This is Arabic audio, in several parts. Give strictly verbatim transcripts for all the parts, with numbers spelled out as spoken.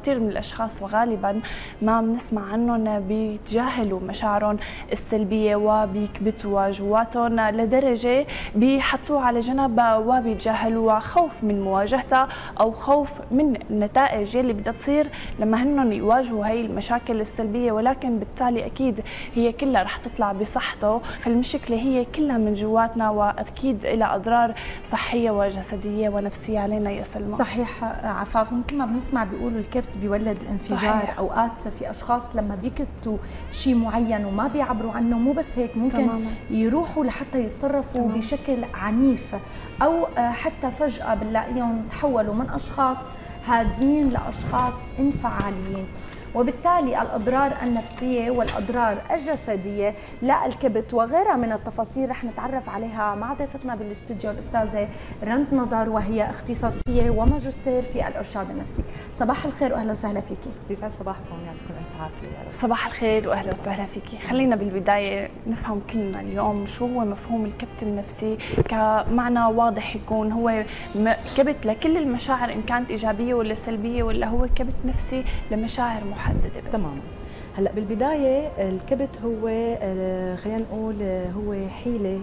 كثير من الاشخاص وغالبا ما بنسمع عنهم بيتجاهلوا مشاعرهم السلبيه وبيكبتوا جواتهم لدرجه بيحطوها على جنب وبيتجاهلوها خوف من مواجهتها او خوف من النتائج اللي بدها تصير لما هن يواجهوا هي المشاكل السلبيه، ولكن بالتالي اكيد هي كلها رح تطلع بصحته، فالمشكله هي كلها من جواتنا واكيد لها اضرار صحيه وجسديه ونفسيه علينا يا سلمى. صحيح عفاف، مثل ما بنسمع بيقولوا الكبت بيولد الانفجار. صحيح. اوقات في اشخاص لما بيكبتوا شيء معين وما بيعبروا عنه، مو بس هيك ممكن تماما يروحوا لحتى يتصرفوا تماما بشكل عنيف، او حتى فجاه بنلاقيهم تحولوا من اشخاص هادين لاشخاص انفعاليين. وبالتالي الأضرار النفسية والأضرار الجسدية للكبت وغيرها من التفاصيل رح نتعرف عليها مع ضيفتنا بالاستوديو الأستاذة رند نضر، وهي اختصاصية وماجستير في الإرشاد النفسي. صباح الخير وأهلا وسهلا فيكي. يسعد صباحكم، يعطيكم ألف عافية. صباح الخير وأهلا وسهلا فيكي. خلينا بالبداية نفهم كلنا اليوم شو هو مفهوم الكبت النفسي كمعنى واضح يكون. هو كبت لكل المشاعر إن كانت إيجابية ولا سلبية، ولا هو كبت نفسي لمشاعر محددة بس؟ تمام. هلا بالبدايه الكبت هو خلينا نقول هو حيله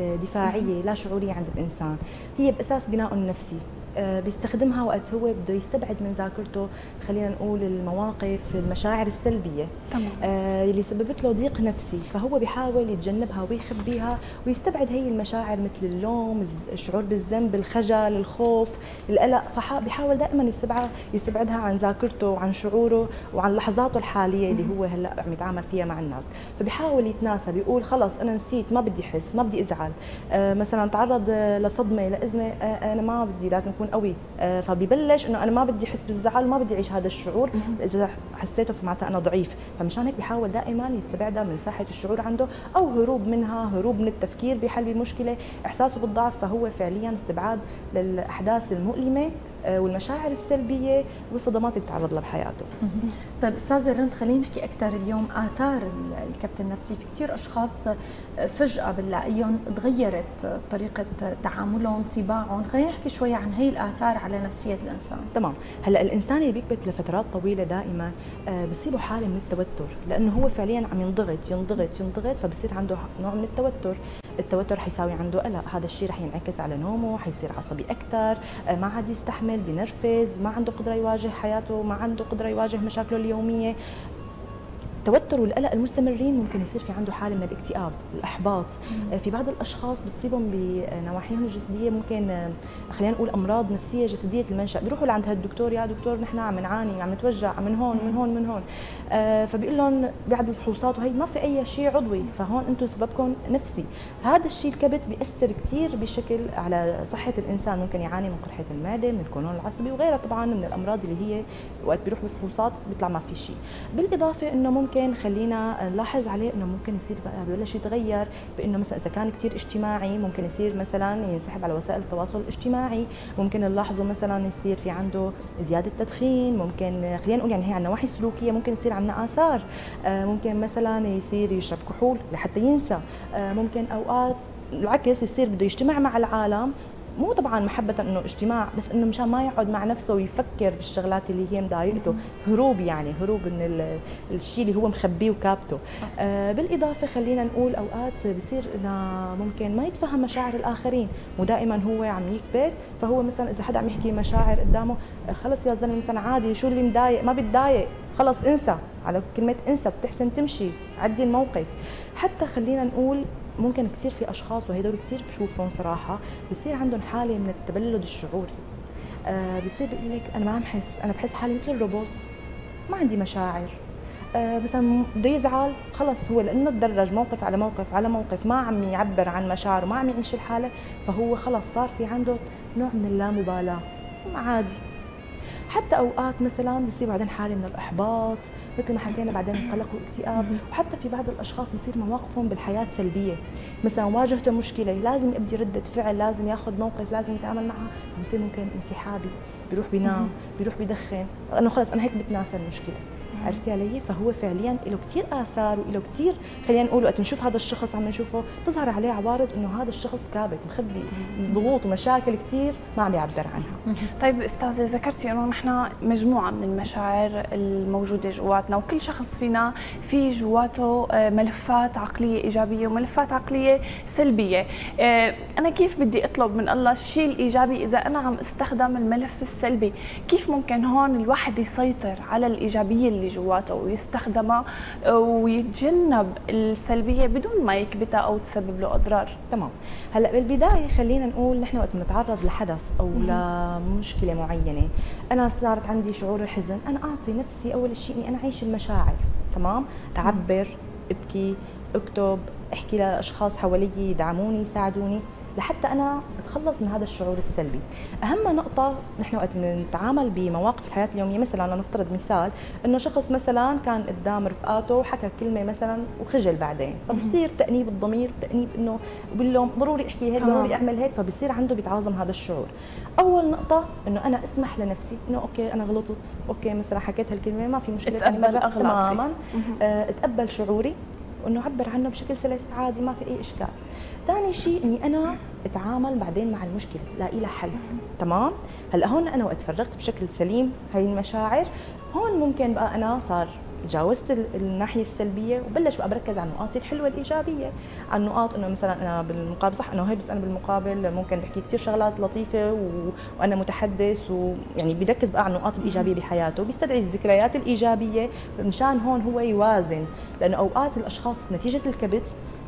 دفاعيه لا شعوريه عند الانسان، هي باساس بناء النفسي، بيستخدمها وقت هو بده يستبعد من ذاكرته خلينا نقول المواقف المشاعر السلبيه تمام آه اللي سببت له ضيق نفسي، فهو بيحاول يتجنبها ويخبيها ويستبعد هي المشاعر مثل اللوم، الشعور بالذنب، الخجل، الخوف، القلق، فبيحاول دائما يستبعد يستبعدها عن ذاكرته وعن شعوره وعن لحظاته الحاليه اللي هو هلا عم يتعامل فيها مع الناس، فبيحاول يتناسى، بيقول خلص انا نسيت، ما بدي احس، ما بدي ازعل، آه مثلا تعرض لصدمه لازمه، آه انا ما بدي، لازم قوي، فبيبلش انه انا ما بدي احس بالزعل، ما بدي اعيش هذا الشعور، اذا حسيته فمعناتها انا ضعيف، فمشان هيك بيحاول دائما يستبعدها من ساحه الشعور عنده، او هروب منها، هروب من التفكير بحل المشكله، احساسه بالضعف، فهو فعليا استبعاد للاحداث المؤلمه والمشاعر السلبيه والصدمات اللي تعرض لها بحياته. طيب استاذه رند، خلينا نحكي اكثر اليوم اثار الكبت النفسي. في كثير اشخاص فجاه بنلاقيهم تغيرت طريقه تعاملهم، طباعهم، خلينا نحكي شوي عن هي الاثار على نفسيه الانسان. تمام. هلا الانسان اللي بيكبت لفترات طويله دائما بصيبه حاله من التوتر، لانه هو فعليا عم ينضغط ينضغط ينضغط، فبصير عنده نوع من التوتر. التوتر حيساوي عنده قلق، هذا الشيء رح ينعكس على نومه، حيصير عصبي اكثر، ما عاد يستحمل، بنرفز، ما عنده قدره يواجه حياته، ما عنده قدره يواجه مشاكله اليوميه. التوتر والقلق المستمرين ممكن يصير في عنده حاله من الاكتئاب، الاحباط. مم. في بعض الاشخاص بتصيبهم بنواحيهم الجسديه ممكن خلينا نقول امراض نفسيه جسديه المنشا، بيروحوا لعند هالدكتور، يا دكتور نحن عم نعاني، عم نتوجع من هون من هون من هون، آه فبيقول لهم بعد الفحوصات وهي ما في اي شيء عضوي، فهون انتم سببكم نفسي. هذا الشيء الكبت بياثر كثير بشكل على صحه الانسان، ممكن يعاني من قرحه المعده، من القولون العصبي وغيرها طبعا من الامراض اللي هي وقت بيروح بفحوصات بيطلع ما في شيء. بالاضافه انه ممكن ممكن خلينا نلاحظ عليه انه ممكن يصير ببلش يتغير، بانه مثلا اذا كان كثير اجتماعي ممكن يصير مثلا ينسحب على وسائل التواصل الاجتماعي، ممكن نلاحظه مثلا يصير في عنده زياده تدخين، ممكن خلينا نقول يعني هي على النواحي السلوكيه ممكن يصير عندنا اثار، ممكن مثلا يصير يشرب كحول لحتى ينسى، ممكن اوقات العكس يصير بده يجتمع مع العالم، مو طبعا محبه انه اجتماع، بس انه مشان ما يقعد مع نفسه ويفكر بالشغلات اللي هي مضايقته، هروب يعني هروب من الشيء اللي هو مخبيه وكابته. آه بالاضافه خلينا نقول اوقات بصير انه ممكن ما يتفهم مشاعر الاخرين، مو دائما هو عم يكبت، فهو مثلا اذا حدا عم يحكي مشاعر قدامه، خلص يا زلمه مثلا عادي، شو اللي مضايق، ما بتضايق، خلص انسى، على كلمه انسى بتحسن تمشي، عدي الموقف. حتى خلينا نقول ممكن كثير في اشخاص وهدول كثير بشوفهم صراحه بصير عندهم حاله من التبلد الشعوري، آه بصير بيقول لك انا ما عم حس، انا بحس حالي مثل الروبوت، ما عندي مشاعر، آه مثلا بده يزعل خلص هو لانه تدرج موقف على موقف على موقف، ما عم يعبر عن مشاعره، ما عم يعيش الحاله، فهو خلص صار في عنده نوع من اللامبالاه، عادي. حتى اوقات مثلا بصير بعدين حاله من الاحباط مثل ما حكينا، بعدين القلق والاكتئاب، وحتى في بعض الاشخاص بصير مواقفهم بالحياه سلبيه، مثلا واجهته مشكله لازم يبدي رده فعل، لازم ياخذ موقف، لازم يتعامل معها، بصير ممكن انسحابي، بيروح بينام، بيروح بيدخن، انه خلص انا هيك بتناسى المشكله. عرفتي علي؟ فهو فعليا له كثير اثار وله كثير، خلينا نقول وقت نشوف هذا الشخص عم نشوفه تظهر عليه عوارض انه هذا الشخص كابت مخبي ضغوط ومشاكل كثير ما عم يعبر عنها. طيب استاذه، ذكرتي انه نحن مجموعه من المشاعر الموجوده جواتنا، وكل شخص فينا في جواته ملفات عقليه ايجابيه وملفات عقليه سلبيه. انا كيف بدي اطلب من الله الشيء الايجابي اذا انا عم استخدم الملف السلبي؟ كيف ممكن هون الواحد يسيطر على الايجابيه اللي جواته ويستخدمها ويتجنب السلبيه بدون ما يكبتها او تسبب له اضرار؟ تمام. هلا بالبدايه خلينا نقول نحن وقت نتعرض لحدث او لمشكله معينه، انا صارت عندي شعور الحزن، انا اعطي نفسي اول شيء اني انا اعيش المشاعر، تمام؟ اعبر، ابكي، اكتب، احكي لاشخاص حوالي يدعموني يساعدوني لحتى انا اتخلص من هذا الشعور السلبي. اهم نقطه نحن وقت بنتعامل بمواقف الحياه اليوميه، مثلا لنفترض مثال انه شخص مثلا كان قدام رفقاته وحكى كلمه مثلا وخجل بعدين، فبصير تانيب الضمير، تانيب انه باللوم، ضروري احكي هيك، ضروري اعمل هيك، فبصير عنده بيتعاظم هذا الشعور. اول نقطه انه انا اسمح لنفسي انه اوكي انا غلطت، اوكي مثلا حكيت هالكلمه ما في مشكله، اتقبل اغلاطي تماما، أه اتقبل شعوري وانه اعبر عنه بشكل سلس عادي ما في اي اشكال. ثاني شيء اني انا اتعامل بعدين مع المشكله، لاقي لها حل، تمام؟ هلا هون انا وقت فرغت بشكل سليم هي المشاعر، هون ممكن بقى انا صار تجاوزت الناحيه السلبيه وبلش بقى بركز على النقاط الحلوه الايجابيه، على النقاط انه مثلا انا بالمقابل صح انه هي، بس انا بالمقابل ممكن بحكي كثير شغلات لطيفه و... وانا متحدث، ويعني بيركز بقى على النقاط الايجابيه بحياته، بيستدعي الذكريات الايجابيه مشان هون هو يوازن، لانه اوقات الاشخاص نتيجه الكبت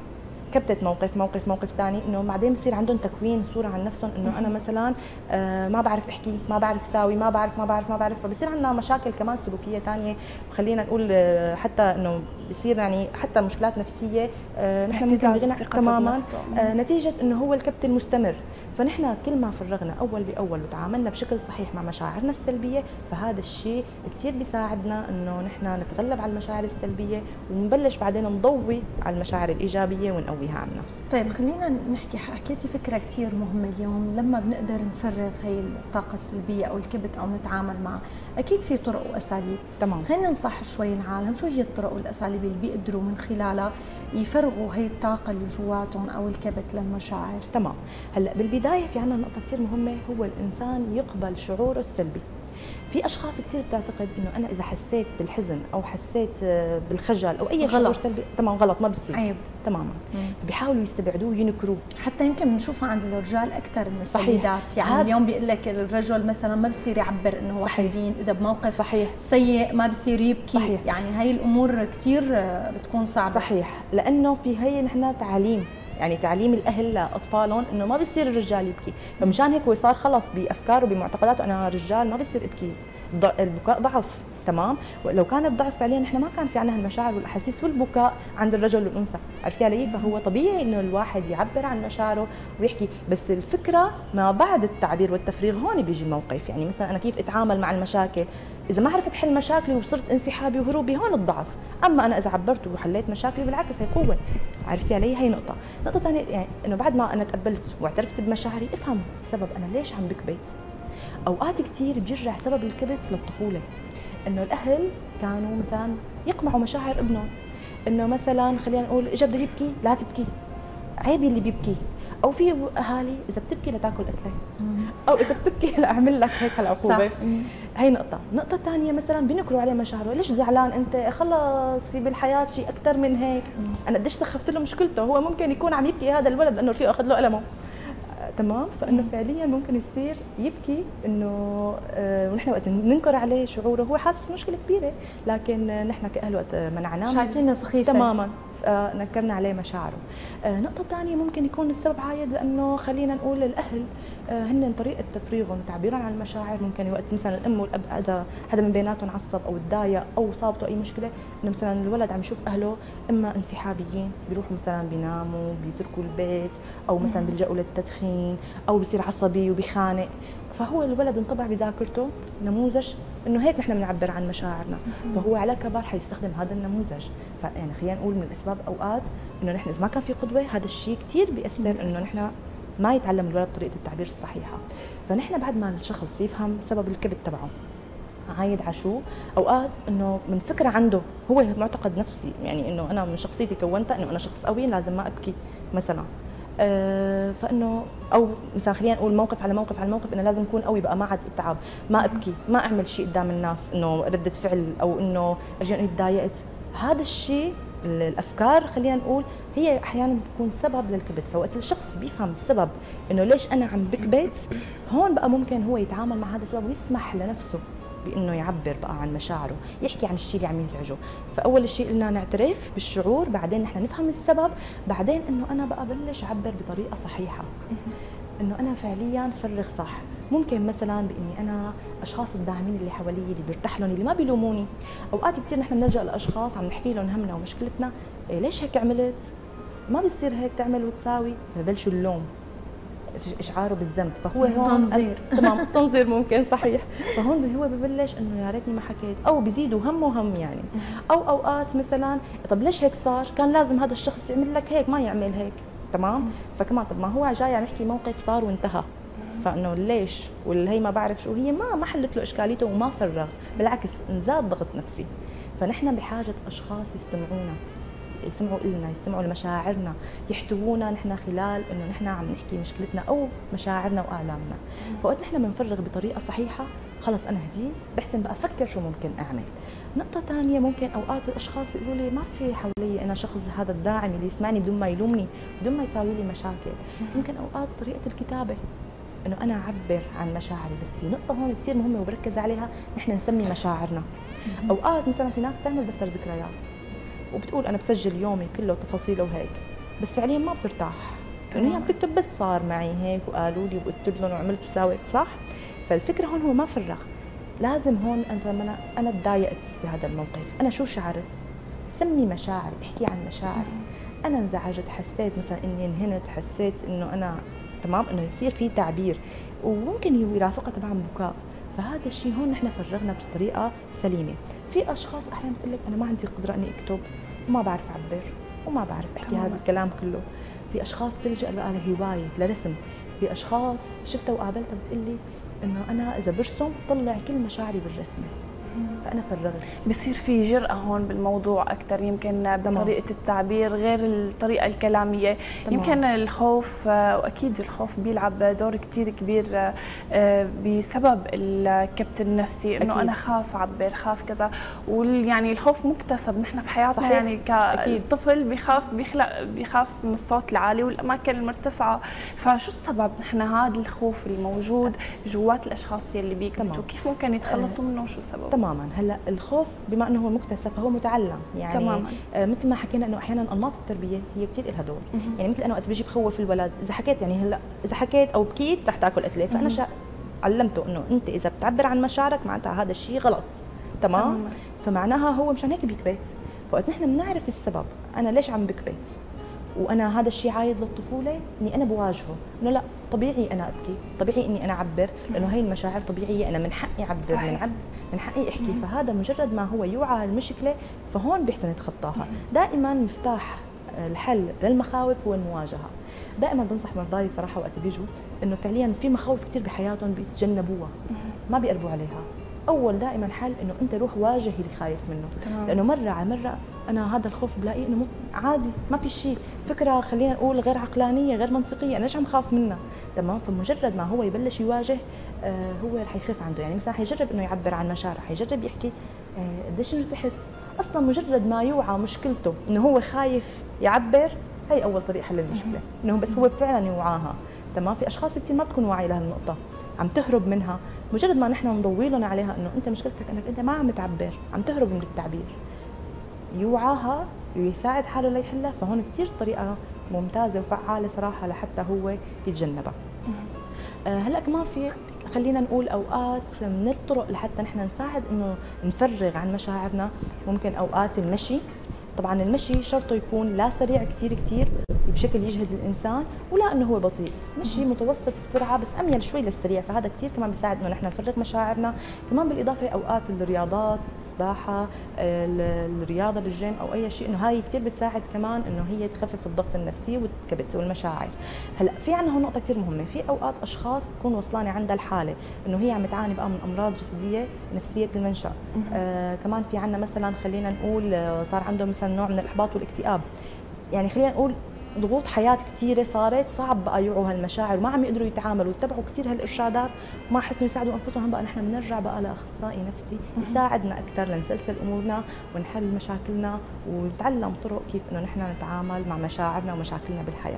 كبتت موقف موقف موقف ثاني انه بعدين بصير عندهم تكوين صوره عن نفسهم انه انا مثلا آه ما بعرف احكي، ما بعرف ساوي، ما بعرف ما بعرف ما بعرف، فبصير عندنا مشاكل كمان سلوكيه ثانيه، وخلينا نقول آه حتى انه بصير يعني حتى مشكلات نفسيه آه نحن ممكن نغنى تماما آه نتيجه انه هو الكبت المستمر. فنحن كل ما فرغنا اول باول وتعاملنا بشكل صحيح مع مشاعرنا السلبيه، فهذا الشيء كثير بيساعدنا انه نحن نتغلب على المشاعر السلبيه ونبلش بعدين نضوي على المشاعر الايجابيه ونقويها عنا. طيب خلينا نحكي، حكيتي فكره كثير مهمه اليوم، لما بنقدر نفرغ هي الطاقه السلبيه او الكبت او نتعامل معها، اكيد في طرق واساليب. تمام. خلينا ننصح شوي العالم شو هي الطرق والاساليب اللي بيقدروا من خلالها يفرغوا هي الطاقه اللي جواتهم او الكبت للمشاعر. تمام. هلا بالبدايه في عندنا نقطه كثير مهمه، هو الانسان يقبل شعوره السلبي. في اشخاص كثير بتعتقد انه انا اذا حسيت بالحزن او حسيت بالخجل او اي شعور سلبي تمام غلط، ما بصير، عيب تماما، بيحاولوا يستبعدوه وينكروه. حتى يمكن بنشوفها عند الرجال اكثر من السيدات، يعني اليوم بيقول لك الرجل مثلا ما بصير يعبر انه هو حزين، اذا بموقف صحيح. سيء ما بصير يبكي، صحيح. يعني هاي الامور كثير بتكون صعبه. صحيح، لانه في هي نحن تعليم، يعني تعليم الاهل لاطفالهم انه ما بيصير الرجال يبكي، فمشان هيك هو صار خلص بافكاره وبمعتقداته انا رجال ما بيصير ابكي، البكاء ضعف، تمام؟ ولو كان الضعف فعليا نحن ما كان في عندنا المشاعر والاحاسيس والبكاء عند الرجل والانثى، عرفتي علي؟ فهو طبيعي انه الواحد يعبر عن مشاعره ويحكي، بس الفكره ما بعد التعبير والتفريغ هون بيجي الموقف، يعني مثلا انا كيف اتعامل مع المشاكل، اذا ما عرفت حل مشاكلي وصرت انسحابي وهروبي هون الضعف، اما انا اذا عبرت وحليت مشاكلي بالعكس هي قوه، عرفتي علي؟ هي نقطه. نقطه ثانيه يعني انه بعد ما انا تقبلت واعترفت بمشاعري افهم سبب انا ليش عم بكبت. اوقات كثير بيرجع سبب الكبت للطفوله، انه الاهل كانوا مثلا يقمعوا مشاعر ابنهم، انه مثلا خلينا نقول اجى بده يبكي لا تبكي، عيب اللي بيبكي، او في اهالي اذا بتبكي لتاكل اكله، او اذا بتبكي لاعمل لك هيك هالعقوبه. هي نقطة، نقطة ثانية مثلا بينكروا عليه مشاعره، ليش زعلان انت؟ خلص في بالحياة شيء أكثر من هيك، أنا قديش سخفت له مشكلته، هو ممكن يكون عم يبكي هذا الولد لأنه رفيقه أخذ له قلمه. تمام؟ فانه فعليا ممكن يصير يبكي انه آه ونحن وقت ننكر عليه شعوره هو حاسس مشكله كبيره، لكن نحن كاهل وقت منعناه شايفينه سخيفه تماما آه نكرنا عليه مشاعره. آه نقطه ثانيه ممكن يكون السبب عايد لانه خلينا نقول الاهل آه هن طريقه تفريغهم وتعبيرهم عن المشاعر، ممكن وقت مثلا الام والاب اذا حدا من بيناتهم عصب او تضايق او صابته اي مشكله، انه مثلا الولد عم يشوف اهله اما انسحابيين بيروحوا مثلا بيناموا بيتركوا البيت، او مثلا بيلجأوا للتدخين، او بصير عصبي وبيخانق، فهو الولد انطبع بذاكرته نموذج انه هيك نحن بنعبر عن مشاعرنا، فهو على كبر حيستخدم هذا النموذج. فيعني خلينا نقول من اسباب اوقات انه نحن اذا ما كان في قدوه هذا الشيء كثير بياثر انه نحن ما يتعلم الولد طريقه التعبير الصحيحه. فنحن بعد ما الشخص يفهم سبب الكبت تبعه عايد على شو؟ اوقات انه من فكره عنده هو معتقد نفسي، يعني انه انا من شخصيتي كونتها انه انا شخص قوي لازم ما ابكي مثلا. آه فانه او مثلا خلينا نقول موقف على موقف على موقف انه لازم اكون قوي بقى، ما عاد اتعب، ما ابكي، ما اعمل شيء قدام الناس انه رده فعل او انه ارجع اني تضايقت. هذا الشيء الافكار خلينا نقول هي احيانا بتكون سبب للكبت. فوقت الشخص بيفهم السبب انه ليش انا عم بكبت، هون بقى ممكن هو يتعامل مع هذا السبب ويسمح لنفسه بانه يعبر بقى عن مشاعره، يحكي عن الشيء اللي عم يزعجه. فاول شيء قلنا نعترف بالشعور، بعدين نحن نفهم السبب، بعدين انه انا بقى بلش اعبر بطريقه صحيحه، انه انا فعليا فرغ صح. ممكن مثلا باني انا اشخاص الداعمين اللي حوالي اللي بيرتاح لهم اللي ما بيلوموني. اوقات كثير نحن بنلجا لاشخاص عم نحكي لهم همنا ومشكلتنا، إيه ليش هيك عملت؟ ما بصير هيك تعمل وتساوي، فبلشوا اللوم، اشعاره بالذنب. فهو هون تنظير تمام تنظير ممكن صحيح. فهون هو ببلش انه يا ريتني ما حكيت، او بيزيدوا هم وهم يعني. او اوقات مثلا طب ليش هيك صار؟ كان لازم هذا الشخص يعمل لك هيك، ما يعمل هيك، تمام؟ فكمان طب ما هو جاي عم يحكي موقف صار وانتهى، فانه ليش؟ واللي هي ما بعرف شو هي، ما ما حلت له اشكاليته وما فرغ، بالعكس انزاد ضغط نفسي. فنحن بحاجه اشخاص يستمعونا، يسمعوا لنا، يستمعوا لمشاعرنا، يحتوونا نحن خلال انه نحن عم نحكي مشكلتنا او مشاعرنا والامنا. فوقت نحن بنفرغ بطريقه صحيحه، خلص انا هديت، بحسن بقى افكر شو ممكن اعمل. نقطه ثانيه، ممكن اوقات الاشخاص يقولوا لي ما في حوالي انا شخص هذا الداعم اللي يسمعني بدون ما يلومني، بدون ما يساوي لي مشاكل. ممكن اوقات طريقه الكتابه، انه انا اعبر عن مشاعري. بس في نقطه هون كثير مهمه وبركز عليها، نحن نسمي مشاعرنا. اوقات مثلا في ناس تعمل دفتر ذكريات وبتقول انا بسجل يومي كله تفاصيله وهيك، بس فعليا ما بترتاح، انه هي عم تكتب بس صار معي هيك وقالوا لي وقلت لهم وعملت وساويت، صح؟ فالفكره هون هو ما فرغ. لازم هون انا انا تضايقت بهذا الموقف، انا شو شعرت؟ سمي مشاعري، احكي عن مشاعري. انا انزعجت، حسيت مثلا اني انهنت، حسيت انه انا تمام، انه يصير في تعبير، وممكن يرافقها طبعا بكاء. فهذا الشيء هون نحن فرغنا بطريقه سليمه. في اشخاص احيانا بتقول لك انا ما عندي قدره اني اكتب وما بعرف اعبر وما بعرف احكي هذا الكلام كله. في اشخاص تلجا بقى لهوايه لرسم. في اشخاص شفتها وقابلتها بتقول لي انه انا اذا برسم طلع كل مشاعري بالرسمه، فانا فرغت. بصير في جرأة هون بالموضوع اكثر، يمكن بطريقه التعبير غير الطريقه الكلاميه. تمام. يمكن الخوف، واكيد الخوف بيلعب دور كثير كبير بسبب الكبت النفسي، انه انا خاف اعبر، خاف كذا. ويعني الخوف مكتسب، نحن في حياتنا صحيح. يعني كطفل بيخاف بيخلق بيخاف من الصوت العالي والاماكن المرتفعه. فشو السبب نحن هذا الخوف الموجود جوات الاشخاص يلي بيكبتوا؟ كيف ممكن يتخلصوا منه وشو سببه؟ تماما. هلا الخوف بما انه هو مكتسب فهو متعلم، يعني تماما. آه مثل ما حكينا انه احيانا انماط التربيه هي كثير لها دور. يعني مثل انا وقت بيجي بخوف الولد، اذا حكيت يعني هلا اذا حكيت او بكيت رح تاكل قتله، فانا شا... علمته انه انت اذا بتعبر عن مشاعرك معناتها هذا الشيء غلط، تمام؟ تماما. فمعناها هو مشان هيك بيكبت. فوقت نحن بنعرف السبب، انا ليش عم بكبت وانا هذا الشيء عايد للطفوله، اني انا بواجهه انه لا طبيعي انا ابكي، طبيعي اني انا اعبر، لانه هي المشاعر طبيعيه، انا من حقي اعبر، من عب من حقي احكي. مم. فهذا مجرد ما هو يوعى المشكله فهون بيحسن يتخطاها. دائما مفتاح الحل للمخاوف هو المواجهه. دائما بنصح مرضاي صراحه وقت بيجوا انه فعليا في مخاوف كثير بحياتهم بيتجنبوها، ما بيقربوا عليها. اول دائما حل انه انت روح واجه اللي خايف منه. تمام. لانه مره على مره انا هذا الخوف بلاقيه انه عادي، ما في شيء، فكره خلينا نقول غير عقلانيه غير منطقيه، انا ليش عم خاف منها؟ تمام. فمجرد ما هو يبلش يواجه آه هو رح يخف عنده. يعني مثلا حيجرب انه يعبر عن مشاعره، حيجرب يحكي آه قديش ارتحت. اصلا مجرد ما يوعى مشكلته انه هو خايف يعبر، هي اول طريقه حل المشكله، انه بس هو فعلا يوعاها. تمام. في اشخاص كثير ما بتكون واعيه لهالنقطه، عم تهرب منها. مجرد ما نحن نضوي لهم عليها انه انت مشكلتك انك انت ما عم تعبر، عم تهرب من التعبير، يوعاها ويساعد حاله ليحلها، فهون كثير طريقه ممتازه وفعاله صراحه لحتى هو يتجنبها. آه هلا كمان في خلينا نقول اوقات من الطرق لحتى نحن نساعد انه نفرغ عن مشاعرنا، ممكن اوقات المشي. طبعا المشي شرطه يكون لا سريع كثير كثير، بشكل يجهد الانسان، ولا انه هو بطيء، مشي متوسط السرعه بس اميل شوي للسريع، فهذا كثير كمان بيساعد انه نحن نفرغ مشاعرنا. كمان بالاضافه اوقات الرياضات، السباحه، الرياضه بالجيم او اي شيء، انه هاي كثير بتساعد كمان انه هي تخفف الضغط النفسي والكبت والمشاعر. هلا في عندنا هون نقطه كثير مهمه، في اوقات اشخاص بكون وصلانه عندها الحاله انه هي عم تعاني بقى من امراض جسديه نفسيه المنشا. آه كمان في عندنا مثلا خلينا نقول صار عندهم مثلا نوع من الاحباط والاكتئاب، يعني خلينا نقول ضغوط حياه كثيره صارت، صعب بقى يوعوا هالمشاعر وما عم يقدروا يتعاملوا ويتبعوا كثير هالارشادات وما حسنوا يساعدوا انفسهم. بقى نحن بنرجع بقى لاخصائي نفسي يساعدنا اكثر لنسلسل امورنا ونحل مشاكلنا ونتعلم طرق كيف انه نحن نتعامل مع مشاعرنا ومشاكلنا بالحياه.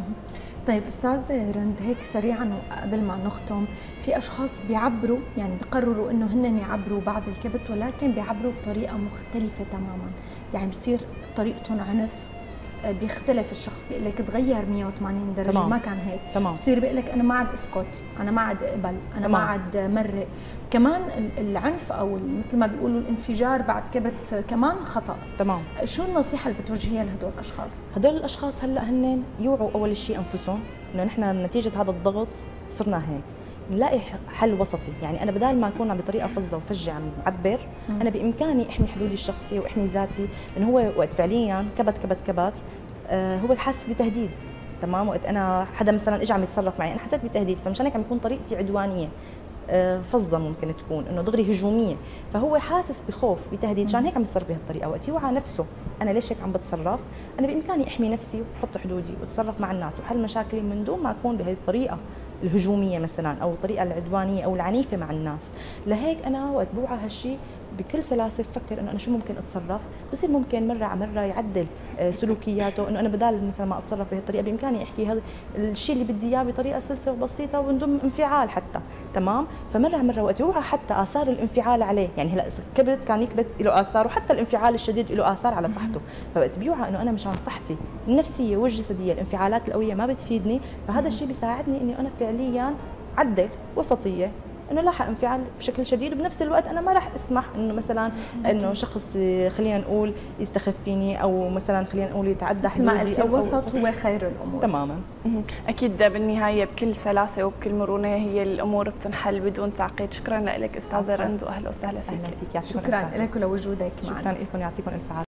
طيب استاذه رند، هيك سريعا وقبل ما نختم، في اشخاص بيعبروا يعني بيقرروا انه هن يعبروا بعد الكبت ولكن بيعبروا بطريقه مختلفه تماما، يعني بصير طريقتهم عنف، بيختلف الشخص، بيقول لك تغير مية وثمانين درجه. تمام. ما كان هيك. تمام. بصير بيقول لك انا ما عاد اسكت، انا ما عاد اقبل، انا تمام. ما عاد مرق. كمان العنف او مثل ما بيقولوا الانفجار بعد كبت كمان خطا. تمام. شو النصيحه اللي بتوجهيها لهدول الاشخاص؟ هدول الاشخاص هلا هن يوعوا اول شيء انفسهم انه نحن نتيجه هذا الضغط صرنا هيك، نلاقي حل وسطي. يعني انا بدال ما اكون بطريقه فظه وفجه عم بعبر، انا بامكاني احمي حدودي الشخصيه واحمي ذاتي، لانه هو وقت فعليا كبت كبت كبت آه هو حاسس بتهديد. تمام. وقت انا حدا مثلا اجى عم يتصرف معي، انا حسيت بتهديد، فمشان هيك عم يكون طريقتي عدوانيه آه فظه، ممكن تكون انه دغري هجوميه، فهو حاسس بخوف بتهديد، مشان هيك عم يتصرف بهالطريقه. وقت يوعى نفسه انا ليش هيك عم بتصرف، انا بامكاني احمي نفسي واحط حدودي واتصرف مع الناس وحل مشاكلي من دون ما اكون بهي الطريقه الهجوميه مثلا او الطريقه العدوانيه او العنيفه مع الناس. لهيك انا وقت بوعى هالشيء بكل سلاسه بفكر انه انا شو ممكن اتصرف، بصير ممكن مره على مره يعدل سلوكياته، انه انا بدال مثلا ما اتصرف بهالطريقه بامكاني احكي هذا الشيء اللي بدي اياه بطريقه سلسه وبسيطه وبدون انفعال حتى. تمام. فمره على مره وقت يوعى حتى اثار الانفعال عليه، يعني هلا كبت كان يكبت له اثار، وحتى الانفعال الشديد له اثار على صحته، فوقت بيوعى انه انا مشان صحتي النفسيه والجسديه الانفعالات القويه ما بتفيدني، فهذا الشيء بيساعدني اني انا فعليا عدل وسطيه، انه لا حانفعل بشكل شديد، وبنفس الوقت انا ما راح اسمح انه مثلا انه شخص خلينا نقول يستخف فيني او مثلا خلينا نقول يتعدى حدودي. ما قلتي الوسط هو خير الامور. تماما. اكيد بالنهايه بكل سلاسه وبكل مرونه هي الامور بتنحل بدون تعقيد. شكرا لك استاذه رند واهلا وسهلا فيك. اهلا فيك. شكرا لك ولوجودك معنا. شكرا لكم، يعطيكم الف عافيه.